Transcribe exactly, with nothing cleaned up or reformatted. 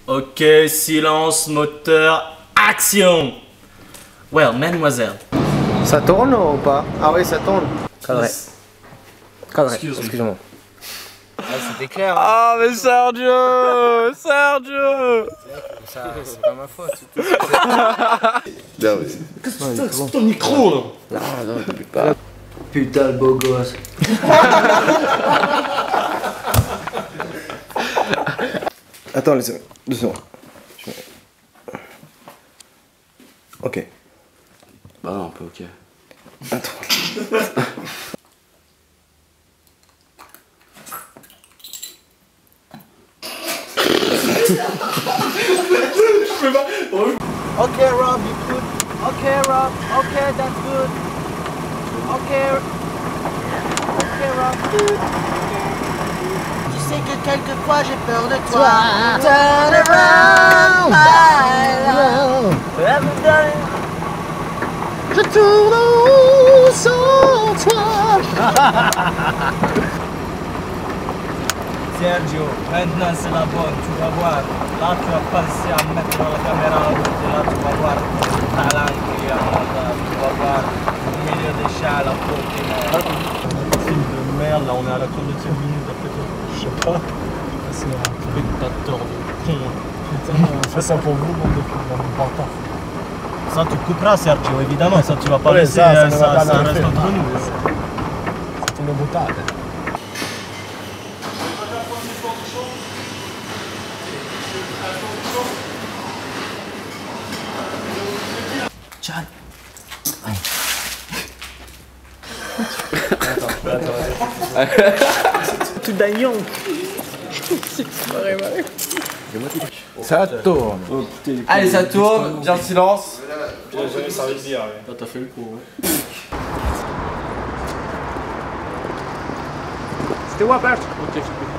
Ok, silence, moteur, action. Well, mademoiselle. Ça tourne ou pas? Ah oui, ça tourne. Cadré. Cadré, excusez-moi. Ah, c'était clair. Hein. Ah, mais Sergio, Sergio. Ça, c'est pas ma faute. Non, mais Qu'est-ce que c'est c'est ton micro là? Non, non, t'oublies pas. Putain, le beau gosse. attends, laisse-moi. Deux secondes. Ok. Bah non, pas ok. Attends. Okay, Rob, you good. Okay, Rob. Okay, that's good. Okay. Okay, Rob. Tu sais que quelquefois j'ai peur de toi. Turn around, my love. Je tourne sans toi. Sergio, maintenant c'est la bonne, tu vas voir. Là tu vas passer à mettre la caméra en route et là tu vas voir ton talent qu'il y a là, tu vas voir au milieu des chats la faute. Film de merde, là on est à la trente-deuxième minute après toi. Je sais pas. C'est un spectateur de con. Putain, on fait ça pour vous, bande de bâtards. Ça tu couperas Sergio, évidemment, ça tu vas pas ouais, laisser, ça, ça, ça, ça, ça, ça reste entre nous. C'est une boutade. Ciao. Tout d'ailleurs. Ça tourne. Allez, ça tourne, bien le silence. Là t'as fait le coup. C'était what, Bert?